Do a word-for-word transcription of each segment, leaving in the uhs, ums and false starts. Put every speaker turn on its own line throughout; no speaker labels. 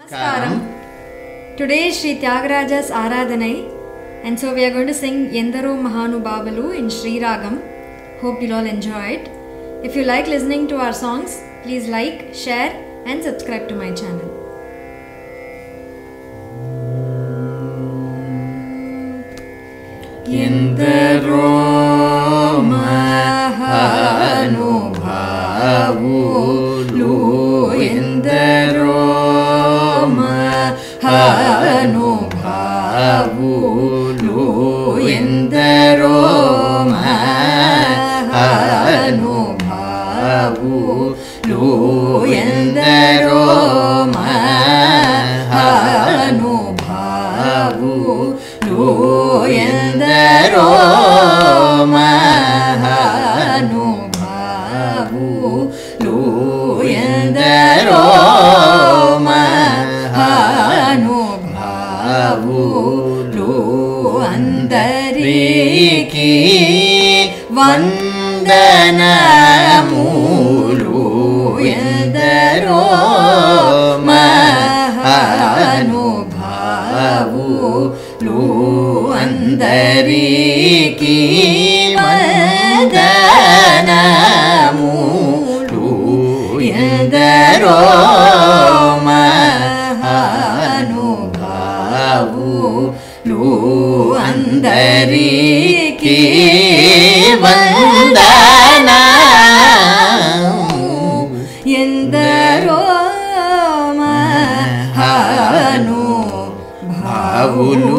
Namaskaram. Today is Sri Tyagaraja's Aradhanai, and so we are going to sing Yendaro Mahanubavalu in Sri Ragam. Hope you'll all enjoy it. If you like listening to our songs, please like, share and subscribe to my channel.
Yendaro Mahanubavalu, Yendaro Mahanubavalu, Yendaro Mahanubavalu, Yendaro Mahanubavalu, Yendaro Mahanubavalu, Yendaro Mahanubavalu, Andariki Vandanamulu, Yendaro Mahanubavalu, Andariki Vandanamulu, Yendaro Mahanubavalu, Andariki Vandanamulu, Yendaro Mahanubavalu.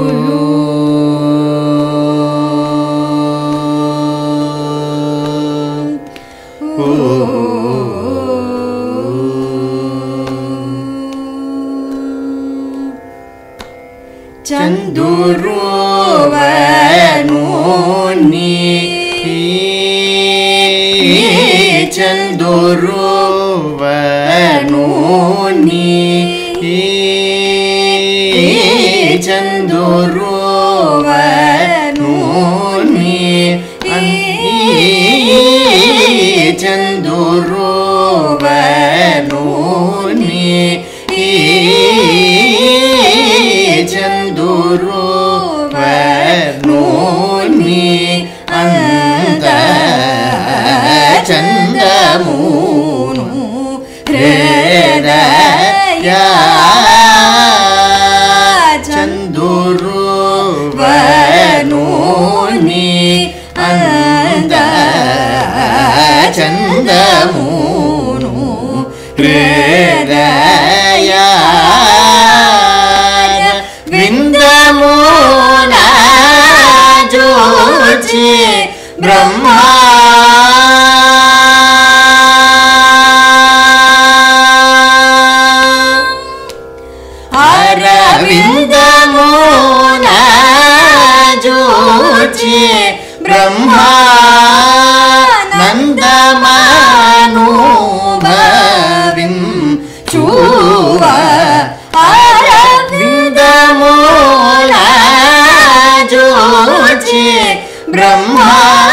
Chanduruvanuni, Chanduruvanuni, Chanduruvanuni, Chanduruvanuni, Chanduruvanuni, anta chandamunu hridaya, Chanduruvanuni, anta chandamunu hridaya, Vrindamuna Jyochi Brahma, Aravindamuna Jyochi Brahma, Nandamanubhavim Chuva, Aravindamuna Jyochi Brahma,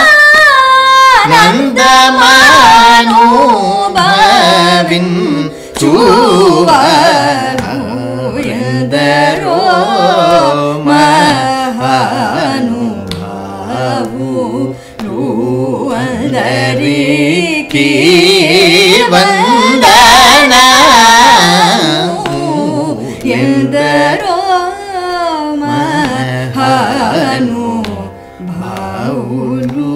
Nandamanubhavim Chuva, Yendaro Mahanubavalu, Andariki Vandanamulu, Yendaro Mahanubavalu.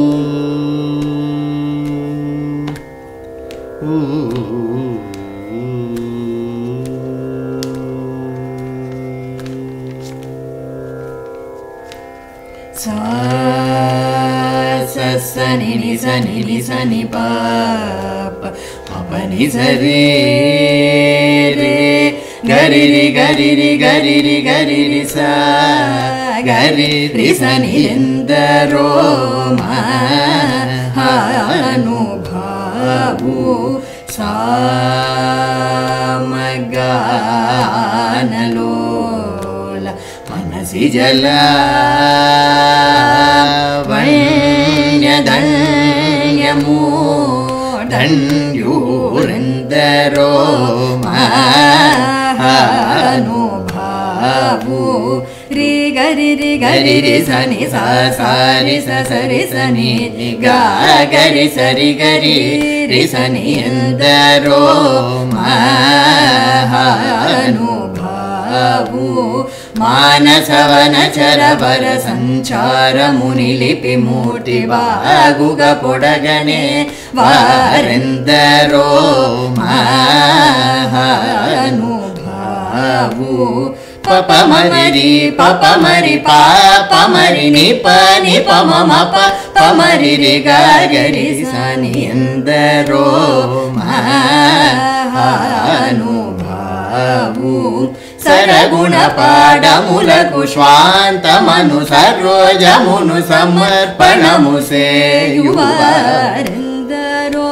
Sa sa sa ni ni sa ni ni sa ni pa pa pa pa ni sa re re gari ri gari ri gari ri gari ri sa gari ri sa ni Yendaro Mahanubavalu, Samagana Manasi Jala Vanyadanyamu Danyu ఎందరో మహానుభావు
రి గరి రి గరి రి సని సా సారి స సరి సని
గా గరి సరి గరి రి సని ఎందరో మహానుభావు మానసవన చరవర సంచారము నిలిపి మూటి బాగుగా పొడగనే వారెందరో మహానుభావు పప మరి పప మరి పాప మరి నిప నిప మమ ప మరి రి గరి సని ఎందరో మహానుభావు సరగుణ పాడములకు స్వాంతమను సరోజమును సమర్పణము సేయువారెందరో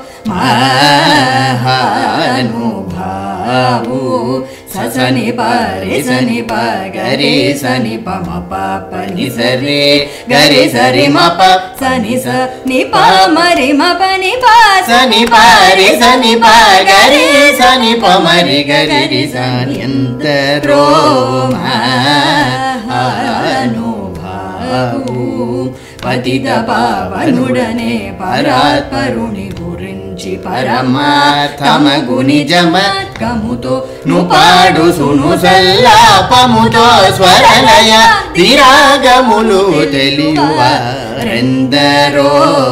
మహానుభావు సని పరి సని ప గరి సని ప మ ప ని సరి గరి సరి మ ప
సని స ని ప మరి మ ప ని ప
సని పరి సని ప గరి సని ప మరి గరి రి సని ఎందరో మహానుభావు పతిత పావనుడనే పరాత్పరుని గురించి పరమాత్మగు నిజమత్కముతో నుపాడు సును సల్లాపముతో స్వరలయ తిరాగములు తెలియువారెందరో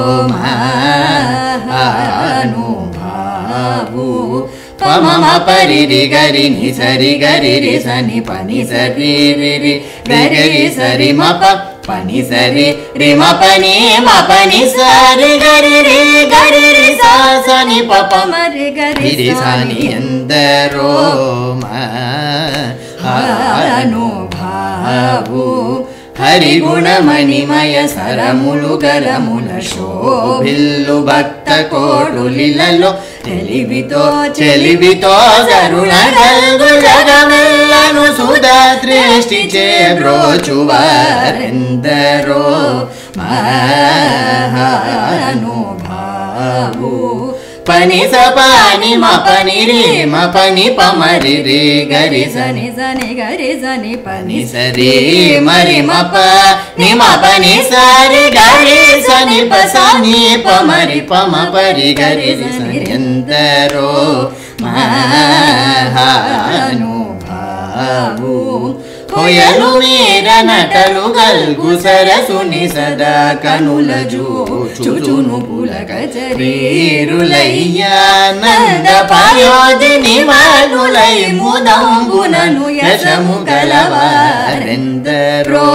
మహానుభావు పమ పరి రి గరి ని సరి గరి రి సని పని సరి రి రి గరి సరి మ ప పని సరి రి మ పని మ పని సరి గరి రి గరి రి సా సని ప ప
మరి గరి
రి సని ఎందరో మహానుభావు హరిగుణమణిమయ సరములు గరముల శోభిల్లు భక్త కోడులిలలో తెలివితో చెలివితో కరుణ గల్గు జగమెల్లను సుధా దృష్టి చే బ్రోచువారెందరో మహానుభావు పని స పాని మ పని రి మ పని ప మరి రి గరి
సని సని గరి సని పని
సరి మరి మ ప ని మ పని సరి గరి సని ప సని ప మరి ప మ పరి గరి సని ఎందరో మహానుభావు కొయలు మీర నటలు గల్గు సరసుని సదా కనుల చూచును పులక చరీరులయ్యా నంద పయోధిని వానులై ముదంబునను యశము గలవారెందరో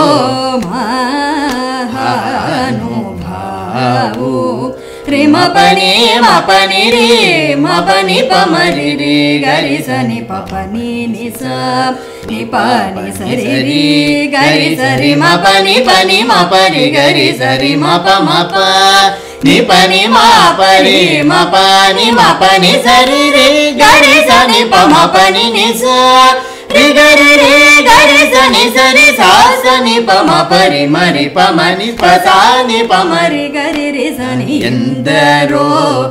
మహానుభావు రి మ పని మ పని రి మ పని ప మరి రి గరి సని ప పని ని స ని ప ని సరి రి గరి సరి మ పని పని మ పరి గరి సరి మ ప మ ప ని పని మ పరి మ పని మ పని సరి రి గరి సని ప మ పని ని స రి గరి రి గరి సని సరి సా సని ప మ పరి మరి ప మని ప సా ని ప మరి
గరి రి సని
ఎందరో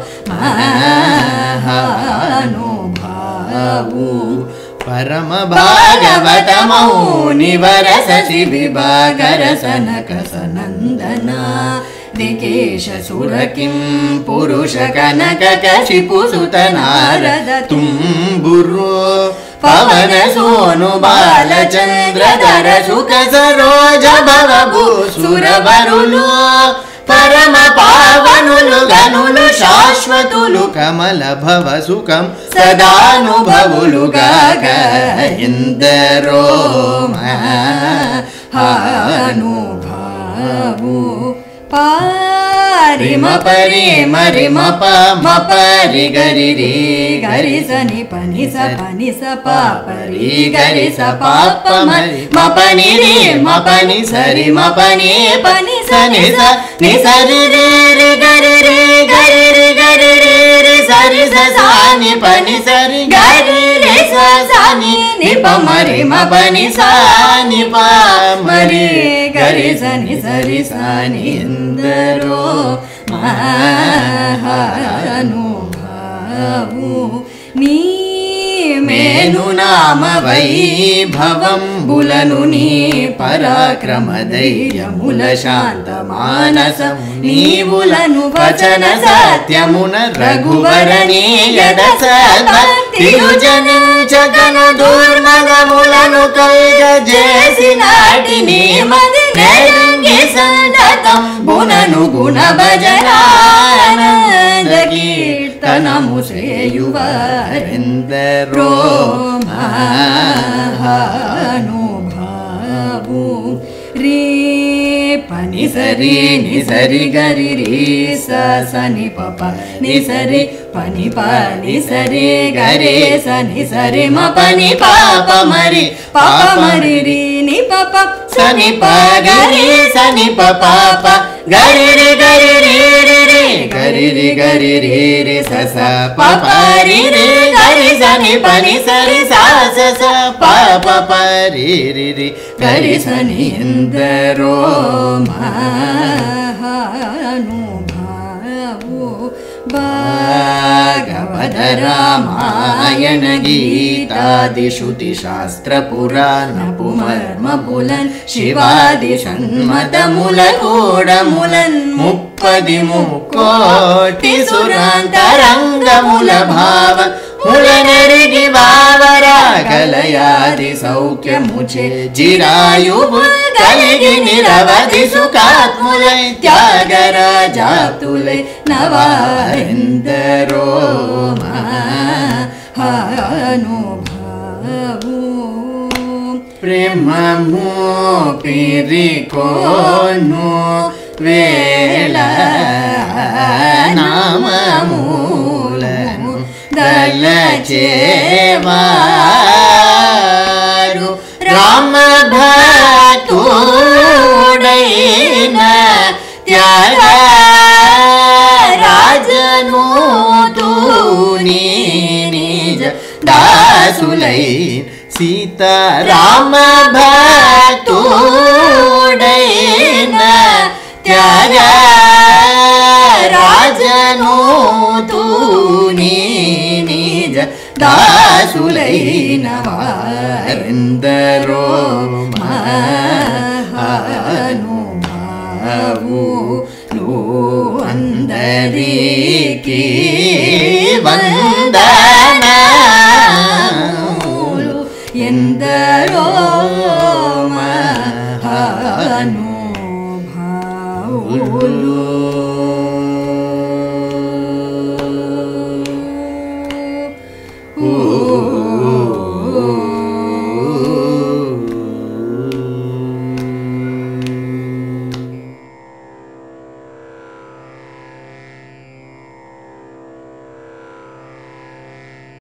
మహానుభావు పరమ భాగవతమౌ నివరస శివిభాగరసనక సనందన దికేశ సురకిం పురుష కనక కశిపు సుత నారద తుంబురు పవన సోను బాలచంద్రధర సుఖ సరోజ భవభూ సురవరులు పరమ పావనులు గనులు శాశ్వతులు కమల భవ సుఖం సదానుభవులు గాగ ఎందరో మహానుభావు
పారి మ పరి మరి మ ప మ పరి గరి రి గరి సని పని స పని స ప పరి గరి స ప ప మరి మ పని రి మ పని సరి మ పని పని సని స ని సరి రి రి గరి రి గరి రి గరి రి రి సరి స సా ని పని సరి గరి రి స సా ని ని ప మరి మ పని సా ని ప మరి గరి సని సరి సా ని ఎందరో మహానుభావు నీ
మేను నామ వైభవం బులను నీ పరాక్రమ ధైర్యముల శాంత మానసం నీవులను వచన సత్యమున రఘువర నీయద సద్భక్తియుజనించగన దుర్మగములను కల్గజేసినాటి నీ మది నెరంగి సంతతం బునను గుణ భజనానంద కీర్తనము సేయువరెందరో మహానుభావు రే పని సరి ని సరి గరి రి స సని పప ని సరి పని పని సరి గరే సని సరి మ పని పాప మరి పాప మరి రి ని పప సని ప గరి సని ప పాప గరి రి గరి రి రి రి గరి రి గరి రి రి స స పప రి రి గరి సని పని సరి స స స పాప పరి రి రి గరి సని ఎందరో మహానుభావు భాగవత రామాయణ గీతాది శృతి శాస్త్ర పురాణ పుమర్మపులన్ శివాది సన్మతముల కూడములన్ ముప్పది ముక్కోటి సురాంతరంగముల భావ ములనరిగి భావరాగలయాది సౌఖ్యముచే చిరాయువు కలిగి నిరవధి సుఖాత్ములై త్యాగరాజాతులై నవారెందరో మహానుభావు ప్రేమము పిరికోను వేళ నామమూలను దలచేవారు రామ భక్తుడైన త్యాగ రాజను తూని నిజ దాసులై సీతారామ భక్తుడైన త్యాగ రాజను తూని నిజ దాసులైన వారెందరో మహానుభావు అందరికి వందనములు ఎందరో మహానుభావులు